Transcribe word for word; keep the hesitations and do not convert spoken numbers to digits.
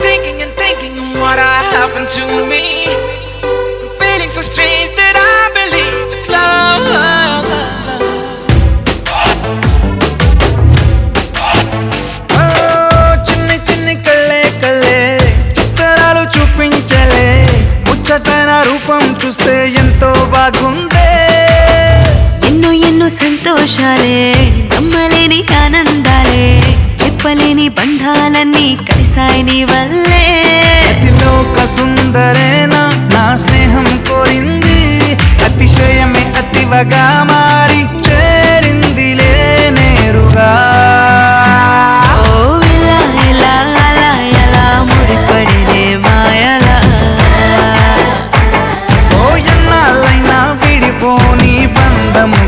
thinking and thinking what happened to me. I'm feeling so strange that I believe it's love. Oh, chinni chinni kalle kalle చిత్రాలు చూపించలే ముచ్చటైన రూపం చూస్తే ఎంతో బాగుందే. ఎన్నో ఎన్నో సంతోషాలే నమ్మలేని ఆనందాలే చెప్పలేని బంధాలన్నీ కలిసాయి నీ వల్లే. అతిలోక సుందరేనా నా స్నేహం కోరింది అతిశయమే అతివగా మారి చేరిందిలే నేరుగా. ఓ ఇలా ఇలా అలా ఎలా ముడిపడినే మాయలా. ఓ ఎన్నాళ్ళైనా విడిపోని బంధము